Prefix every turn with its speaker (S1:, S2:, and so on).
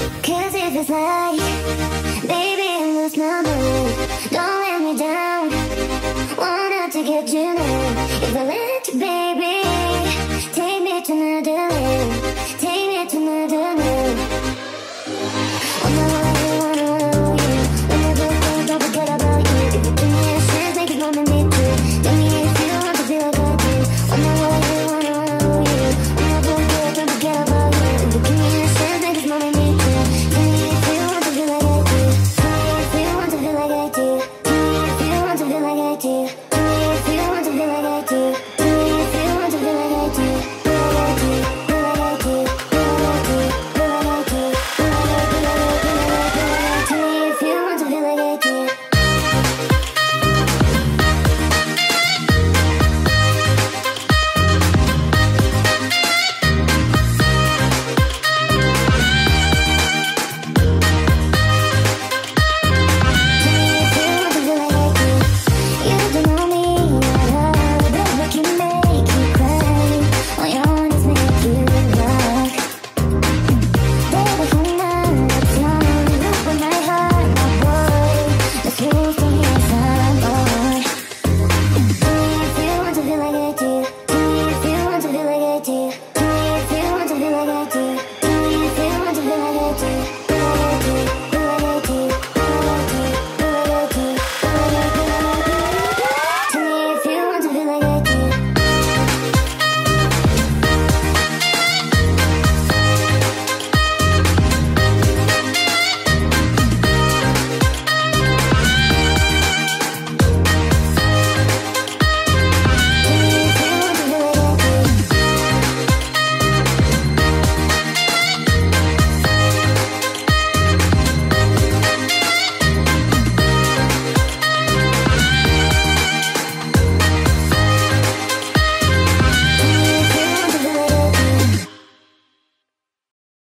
S1: Cause it feels like, baby, I lose my mind. Don't let me down, wanted to get you now. If I let you, baby, take me to another land.